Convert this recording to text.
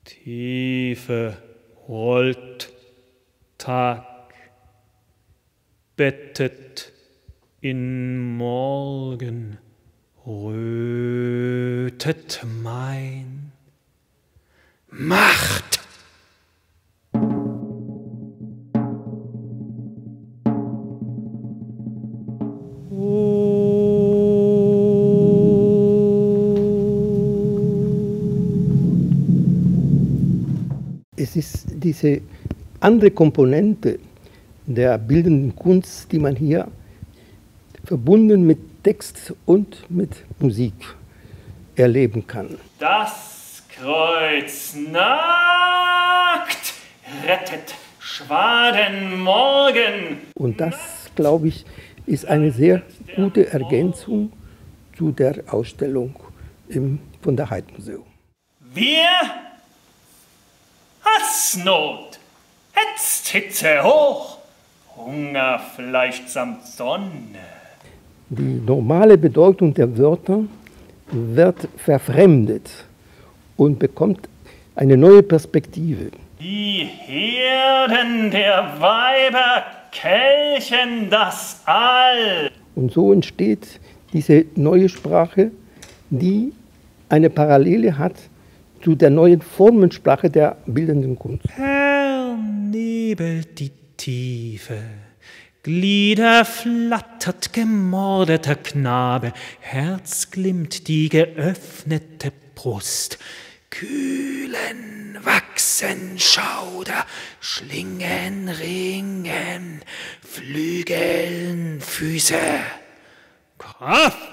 Tiefe rollt Tag, bettet in Morgen, rötet mein Macht. Es ist diese andere Komponente der bildenden Kunst, die man hier verbunden mit Text und mit Musik erleben kann. Das Kreuz nagt, rettet Schwaden morgen. Und das, glaube ich, ist eine sehr gute Ergänzung zu der Ausstellung im von der Heidmuseum. Wir Hassnot, hetzt Hitze hoch, Hunger Fleisch samt Sonne. Die normale Bedeutung der Wörter wird verfremdet und bekommt eine neue Perspektive. Die Herden der Weiber kelchen das All. Und so entsteht diese neue Sprache, die eine Parallele hat zu der neuen Formensprache der bildenden Kunst. Hell nebelt die Tiefe, Glieder flattert gemordeter Knabe, Herz glimmt die geöffnete Brust, Kühlen wachsen Schauder, Schlingen ringen, Flügeln Füße, Kraft